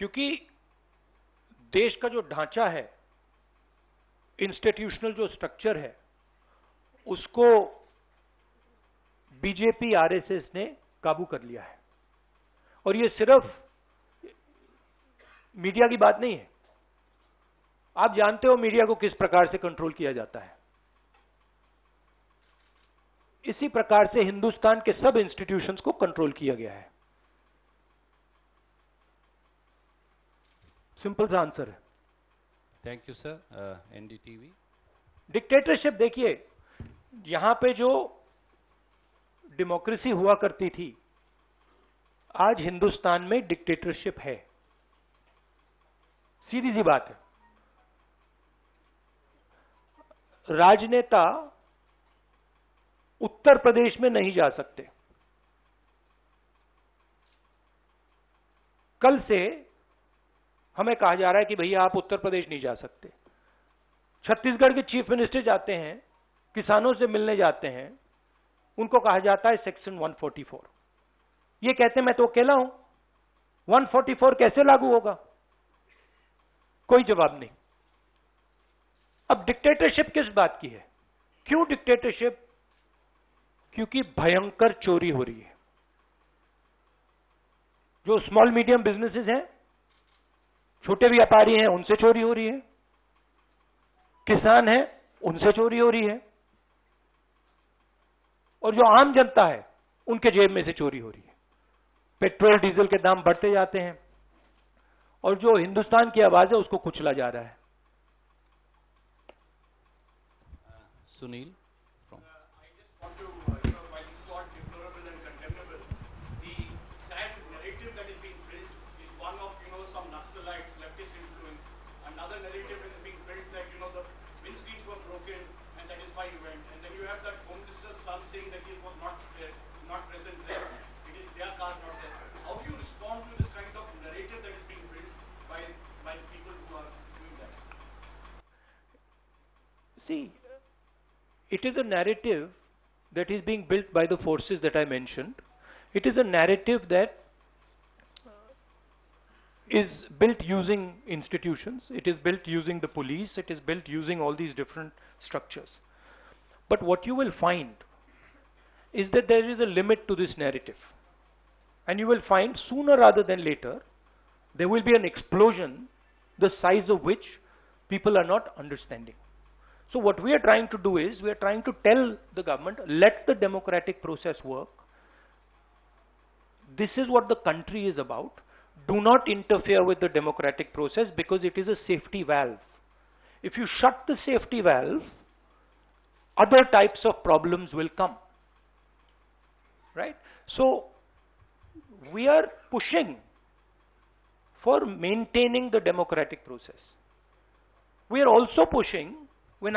क्योंकि देश का जो ढांचा है, इंस्टीट्यूशनल जो स्ट्रक्चर है, उसको बीजेपी आरएसएस ने काबू कर लिया है। और ये सिर्फ मीडिया की बात नहीं है। आप जानते हो मीडिया को किस प्रकार से कंट्रोल किया जाता है। इसी प्रकार से हिंदुस्तान के सब इंस्टीट्यूशंस को कंट्रोल किया गया है। सिंपल सा आंसर है। Thank you sir. NDTV. Dictatorship, देखिए यहां पे जो डेमोक्रेसी हुआ करती थी, आज हिंदुस्तान में डिक्टेटरशिप है। सीधी सी बात है। राजनेता उत्तर प्रदेश में नहीं जा सकते। कल से हमें कहा जा रहा है कि भैया आप उत्तर प्रदेश नहीं जा सकते। छत्तीसगढ़ के चीफ मिनिस्टर जाते हैं, किसानों से मिलने जाते हैं, उनको कहा जाता है सेक्शन 144। ये कहते हैं मैं तो अकेला हूं, 144 कैसे लागू होगा? कोई जवाब नहीं। अब डिक्टेटरशिप किस बात की है? क्यों डिक्टेटरशिप? क्योंकि भयंकर चोरी हो रही है। जो स्मॉल मीडियम बिजनेसेस हैं, छोटे व्यापारी हैं, उनसे चोरी हो रही है। किसान हैं, उनसे चोरी हो रही है। और जो आम जनता है, उनके जेब में से चोरी हो रही है। पेट्रोल डीजल के दाम बढ़ते जाते हैं और जो हिंदुस्तान की आवाज है उसको कुचला जा रहा है। Sunil. See, it is a narrative that is being built by the forces that I mentioned. It is a narrative that is built using institutions. It is built using the police. It is built using all these different structures. But what you will find is that there is a limit to this narrative. And you will find sooner rather than later, there will be an explosion the size of which people are not understanding. So what we are trying to do is, we are trying to tell the government, let the democratic process work. This is what the country is about. Do not interfere with the democratic process because it is a safety valve. If you shut the safety valve, other types of problems will come. Right? So we are pushing for maintaining the democratic process. We are also pushing, when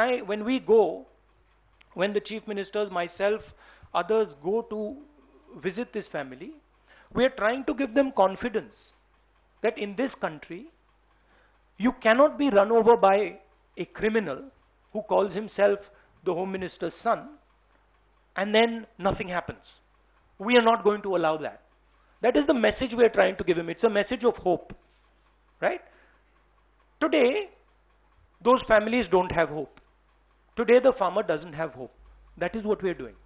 the chief ministers, myself, others go to visit this family, we are trying to give them confidence that in this country, you cannot be run over by a criminal who calls himself the Home Minister's son, and then nothing happens. We are not going to allow that. That is the message we are trying to give him. It's a message of hope, right? Today, those families don't have hope. Today, the farmer doesn't have hope. That is what we are doing.